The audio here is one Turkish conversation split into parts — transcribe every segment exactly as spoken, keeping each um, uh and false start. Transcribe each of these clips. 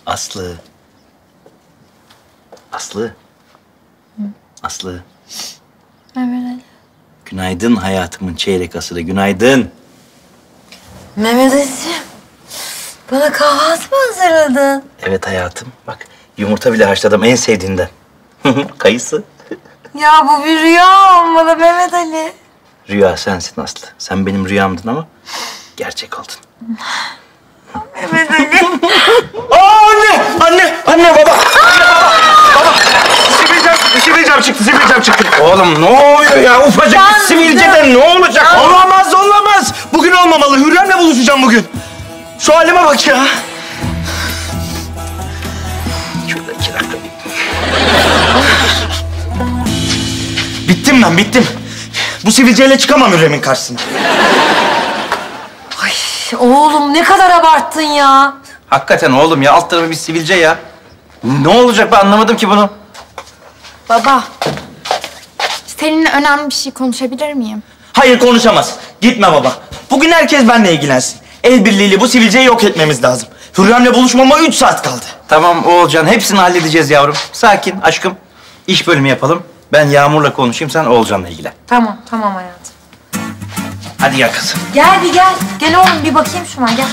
Aslı. Aslı. Hı. Aslı. Mehmet Ali. Günaydın hayatımın çeyrek asırı. Günaydın. Mehmet Ali'ciğim. Bana kahvaltı mı hazırladın? Evet hayatım. Bak yumurta bile haşladım en sevdiğinden. Kayısı. Ya bu bir rüya olmalı Mehmet Ali. Rüya sensin Aslı. Sen benim rüyamdın ama gerçek oldun. Mehmet Ali. Aa anne! Anne! Anne baba! Anne baba! Baba! Sivilcem çıktı, sivilcem çıktı, sivilcem çıktı. Oğlum ne oluyor ya? Ufacık bir sivilceden ne olacak? Yandım. Olamaz, olamaz. Bugün olmamalı. Hürrem'le buluşacağım bugün. Şu halime bak ya. Şurada iki dakika. Bittim ben, bittim. Bu sivilceyle çıkamam Hürrem'in karşısına. Ay oğlum ne kadar abarttın ya. Hakikaten oğlum ya, alt tarafı bir sivilce ya. Ne olacak ben anlamadım ki bunu. Baba, seninle önemli bir şey konuşabilir miyim? Hayır konuşamaz. Gitme baba. Bugün herkes benimle ilgilensin. El birliğiyle bu sivilceyi yok etmemiz lazım. Hürrem'le buluşmama üç saat kaldı. Tamam Oğulcan, hepsini halledeceğiz yavrum. Sakin aşkım. İş bölümü yapalım. Ben Yağmur'la konuşayım, sen Oğulcan'la ilgilen. Tamam tamam hayatım. Hadi gel kızım. Gel bir gel. Gel oğlum bir bakayım şuna gel.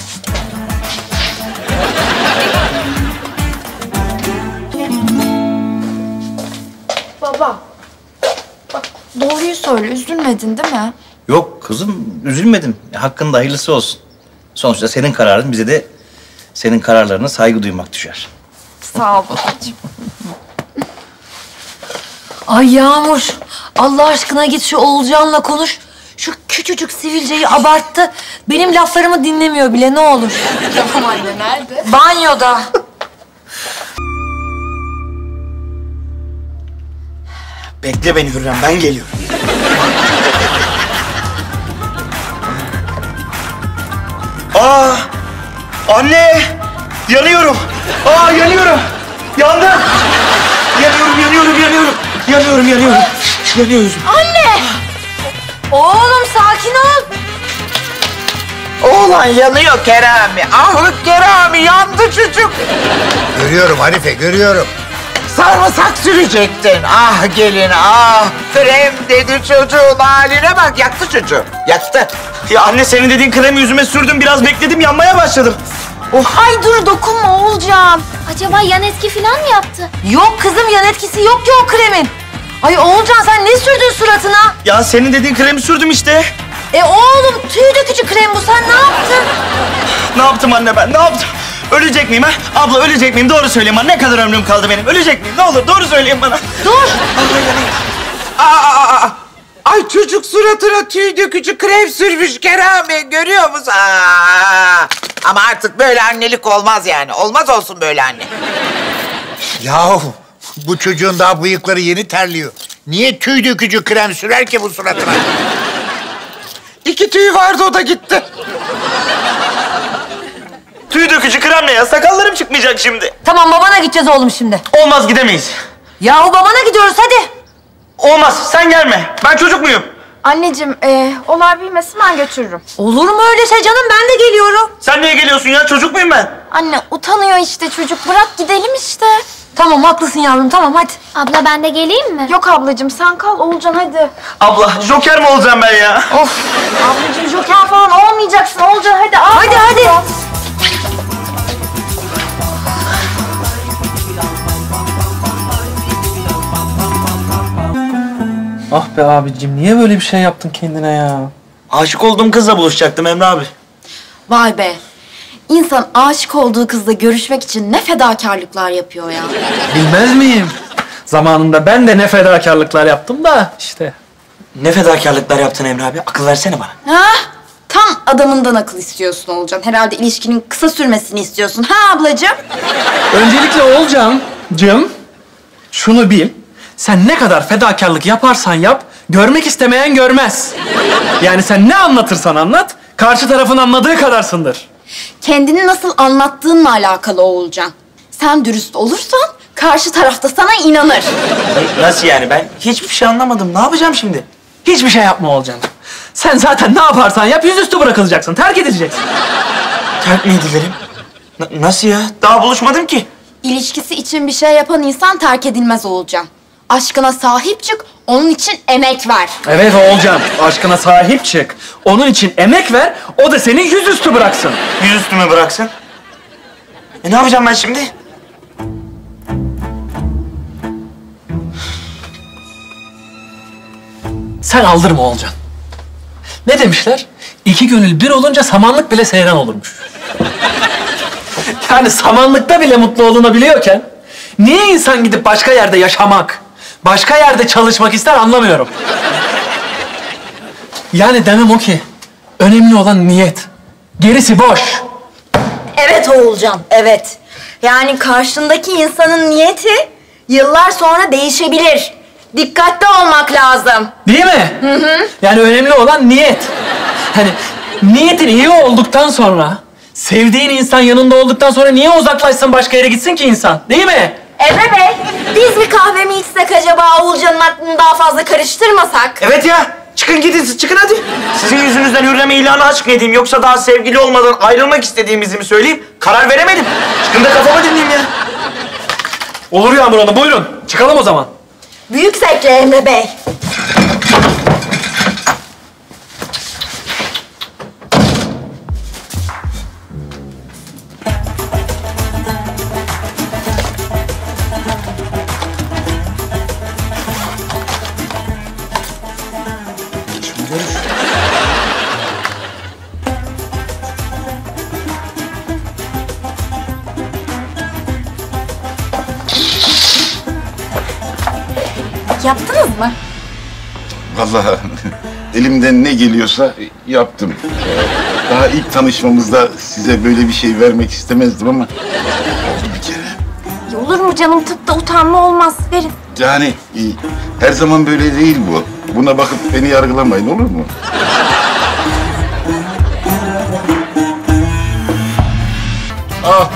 Baba, bak doğruyu söyle, üzülmedin değil mi? Yok kızım, üzülmedim. Hakkında hayırlısı olsun. Sonuçta senin kararın, bize de senin kararlarına saygı duymak düşer. Sağ ol babacığım. Ay Yağmur, Allah aşkına git şu Oğulcan'la konuş. Şu küçücük sivilceyi abarttı. Benim laflarımı dinlemiyor bile, ne olur. Tamam anne, nerede? Banyoda. Bekle beni Hürrem, ben geliyorum. Aa! Anne! Yanıyorum! Aa yanıyorum! Yandım! Yanıyorum, yanıyorum, yanıyorum! Yanıyorum, yanıyorum! Yanıyor yüzüm. Anne! Oğlum sakin ol. Oğlan yanıyor Kerami. Ah Kerami yandı çocuk. Görüyorum Hanife, görüyorum. Sarımsak sürecektin. Ah gelin ah. Krem dedi çocuğun haline bak. Yaktı çocuğu. Yaktı. Ya anne senin dediğin kremi yüzüme sürdüm, biraz bekledim, yanmaya başladım. Ay dur dokunma Oğulcan. Acaba yan etki falan mı yaptı? Yok kızım yan etkisi yok ki o kremin. Ay Oğulcan sen ne sürdün suratına? Ya senin dediğin kremi sürdüm işte. E oğlum tüy dökücü krem bu, sen ne yaptın? Ne yaptım anne ben, ne yaptım? Ölecek miyim ha? Abla ölecek miyim? Doğru söyleyeyim bana. Ne kadar ömrüm kaldı benim? Ölecek miyim? Ne olur doğru söyleyin bana. Dur. Aa, aa, aa. Ay çocuk suratına tüy dökücü krem sürmüş Kerami. Görüyor musun? Aa. Ama artık böyle annelik olmaz yani. Olmaz olsun böyle anne. Yahu bu çocuğun daha bıyıkları yeni terliyor. Niye tüy dökücü krem sürer ki bu suratına? İki tüy vardı o da gitti. Tüy dökücü krem ne ya? Sakallarım çıkmayacak şimdi. Tamam babana gideceğiz oğlum şimdi. Olmaz, gidemeyiz. Yahu babana gidiyoruz hadi. Olmaz, sen gelme. Ben çocuk muyum? Anneciğim, e, olay büyümesin, ben götürürüm. Olur mu öyle şey canım, ben de geliyorum. Sen niye geliyorsun ya? Çocuk muyum ben? Anne utanıyor işte çocuk, bırak gidelim işte. Tamam haklısın yavrum, tamam hadi. Abla ben de geleyim mi? Yok ablacığım sen kal, Oğulcan hadi. Abla, joker mi olacağım ben ya? Of. Ablacığım joker falan olmayacaksın Oğulcan hadi. Al Hadi hadi. Ah be abicim, niye böyle bir şey yaptın kendine ya? Aşık olduğum kızla buluşacaktım Emre abi. Vay be. İnsan aşık olduğu kızla görüşmek için ne fedakarlıklar yapıyor ya. Bilmez miyim? Zamanında ben de ne fedakarlıklar yaptım da işte. Ne fedakarlıklar yaptın Emre abi? Akıl versene bana. Ha? Tam adamından akıl istiyorsun Oğulcan. Herhalde ilişkinin kısa sürmesini istiyorsun. Ha ablacığım? Öncelikle Oğulcan'cığım, şunu bil. Sen ne kadar fedakarlık yaparsan yap, görmek istemeyen görmez. Yani sen ne anlatırsan anlat, karşı tarafın anladığı kadarsındır. Kendini nasıl anlattığınla alakalı Oğulcan. Sen dürüst olursan karşı tarafta sana inanır. Nasıl yani? Ben hiçbir şey anlamadım. Ne yapacağım şimdi? Hiçbir şey yapma Oğulcan'cığım. Sen zaten ne yaparsan yap, yüzüstü bırakılacaksın, terk edileceksin. Terk mi edilerim? N- nasıl ya? Daha buluşmadım ki. İlişkisi için bir şey yapan insan terk edilmez Oğulcan. Aşkına sahip çık, onun için emek ver. Evet Oğulcan, aşkına sahip çık. Onun için emek ver, o da seni yüzüstü bıraksın. Yüzüstü mü bıraksın? E ne yapacağım ben şimdi? Sen aldırma Oğulcan. Ne demişler? İki gönül bir olunca samanlık bile seyran olurmuş. Yani samanlıkta bile mutlu olunabiliyorken niye insan gidip başka yerde yaşamak, başka yerde çalışmak ister anlamıyorum. Yani demem o ki, önemli olan niyet. Gerisi boş. Evet Oğulcan, evet. Yani karşındaki insanın niyeti yıllar sonra değişebilir. Dikkatli olmak lazım. Değil mi? Hı hı. Yani önemli olan niyet. Hani niyetin iyi olduktan sonra, sevdiğin insan yanında olduktan sonra niye uzaklaşsın, başka yere gitsin ki insan? Değil mi? Emre Bey, biz bir kahve mi içsek acaba, Oğulcan'ın aklını daha fazla karıştırmasak? Evet ya. Çıkın gidin siz, çıkın hadi. Sizin yüzünüzden Hürrem'e ilanı aşk mı edeyim yoksa daha sevgili olmadan ayrılmak istediğimizi mi söyleyeyim? Karar veremedim. Çıkın da kafamı dinleyeyim ya. Olur Yağmur Hanım, buyurun. Çıkalım o zaman. Büyük zevkle Emre Bey. Yaptınız mı? Vallahi elimden ne geliyorsa yaptım. Daha ilk tanışmamızda size böyle bir şey vermek istemezdim ama oldu bir kere. Ya olur mu canım? Tıpta utanma olmaz. Verin. Yani e, her zaman böyle değil bu. Buna bakıp beni yargılamayın, olur mu? Ah.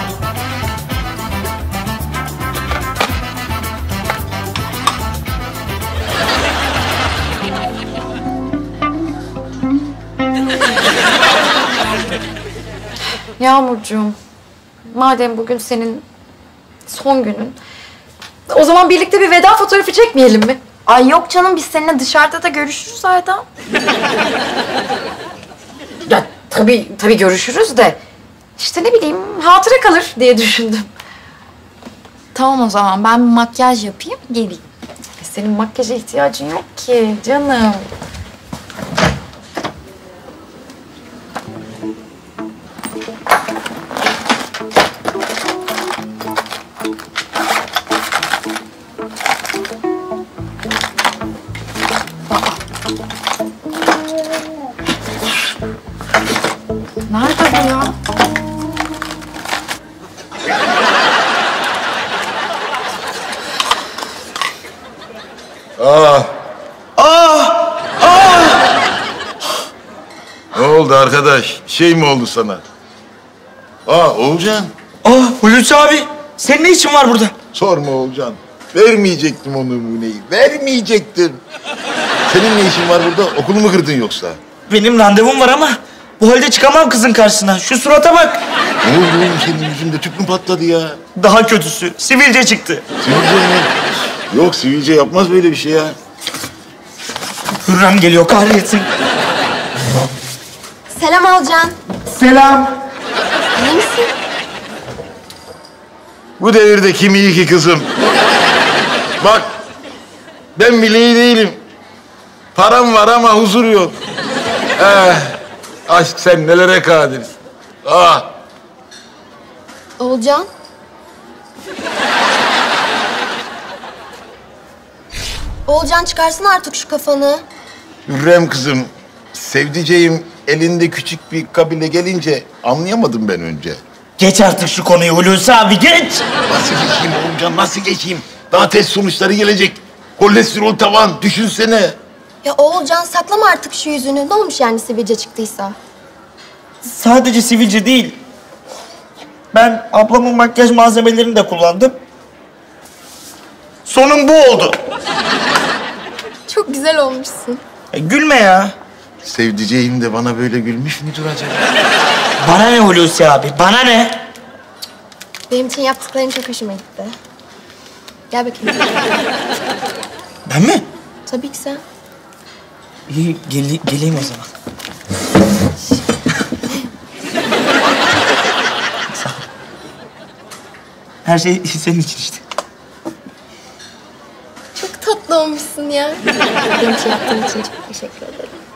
Yağmurcuğum, madem bugün senin son günün, o zaman birlikte bir veda fotoğrafı çekmeyelim mi? Ay yok canım, biz seninle dışarıda da görüşürüz Ayda. Ya tabii, tabii görüşürüz de işte ne bileyim hatıra kalır diye düşündüm. Tamam o zaman, ben bir makyaj yapayım, geleyim. E, senin makyaja ihtiyacın yok ki canım. Nerede bu ya? Ah. Ah! Ah! Ne oldu arkadaş? Şey mi oldu sana? Ah Oğulcan. Ah Hulusi abi. Senin ne işin var burada? Sorma Oğulcan. Vermeyecektim o numuneyi. Vermeyecektim. Senin ne işin var burada? Okulu mu kırdın yoksa? Benim randevum var ama bu halde çıkamam kızın karşısına. Şu surata bak. Ne oldu oğlum senin yüzünde? Tüp mü patladı ya? Daha kötüsü. Sivilce çıktı. Sivilce mi? Yok sivilce yapmaz böyle bir şey ya. Hürrem geliyor kahretsin. Selam Oğulcan. Selam. İyi misin? Bu devirde kim iyi ki kızım? Bak, ben bile iyi değilim. Param var ama huzur yok. Eh, aşk sen nelere kadir. Ah, Oğulcan. Oğulcan çıkarsın artık şu kafanı. Hürrem kızım, sevdiceğim elinde küçük bir kabile gelince anlayamadım ben önce. Geç artık şu konuyu Hulusi abi geç. Nasıl geçeyim Oğulcan, nasıl geçeyim? Daha test sonuçları gelecek. Kolesterol tavan, düşünsene. Ya Oğulcan saklama artık şu yüzünü. Ne olmuş yani sivilce çıktıysa? Sadece sivilce değil. Ben ablamın makyaj malzemelerini de kullandım. Sonun bu oldu. Çok güzel olmuşsun. E, gülme ya. Sevdiceğim de bana böyle gülmüş müdür acaba? Bana ne Hulusi abi, bana ne? Benim için yaptıkların çok hoşuma gitti. Gel bakayım. Ben mi? Tabii ki sen. İyi, gele- geleyim o zaman. Sağ ol. Her şey senin için işte. Çok tatlı olmuşsun ya. Benim için yaptığın için çok teşekkür ederim.